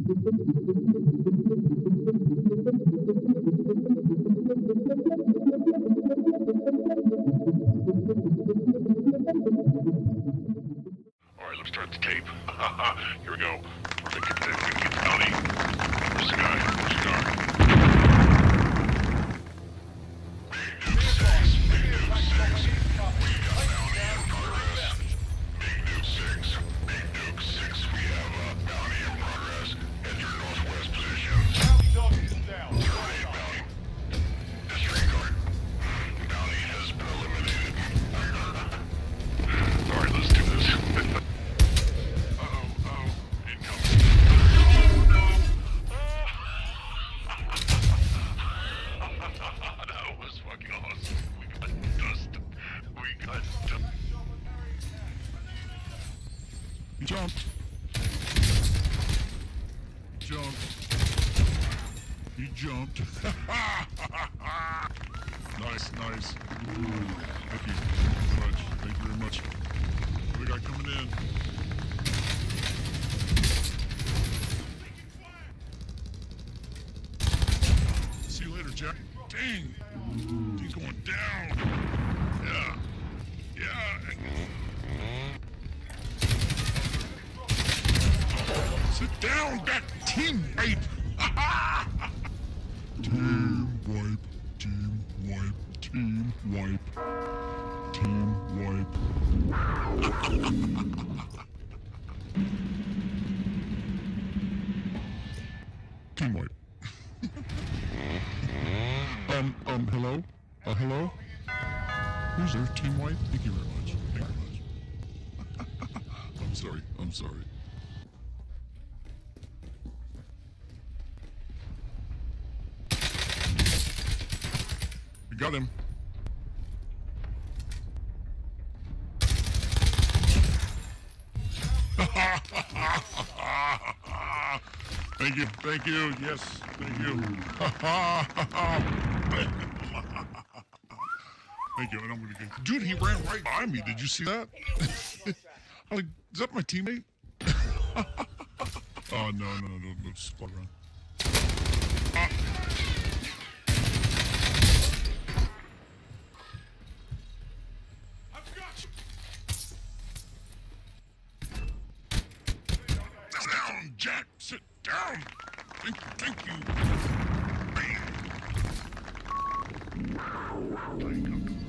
Alright, let's start the tape. Here we go. We're gonna get the bounty. Where's the guy? Where's the guy? Big Nuke 6. Big Nuke 6. We got bounty in progress. Big Nuke 6. Big Nuke 6. We have a bounty in progress at your northwest position. Terminate bounty. Disregard. Bounty has been eliminated. Alright, let's do this. That was fucking awesome. We got dust. We got dust. He jumped. He jumped. Nice, nice. Thank you very much. Thank you very much. We got coming in. See you later, Jack. Dang! He's going down. Yeah. Yeah. Sit down, that team wipe. Team wipe. Team wipe. Team wipe. Team wipe. Team wipe. Hello? Hello? Who's there? Team wipe? Thank you very much. Thank you very much. I'm sorry. I'm sorry. We got him. Thank you, yes, thank you. Thank you, and I'm gonna get... Dude, he ran right by me, did you see that? I'm like, is that my teammate? Oh, no, spot run. Sit down, Jack, sit down. Thank you. Bam.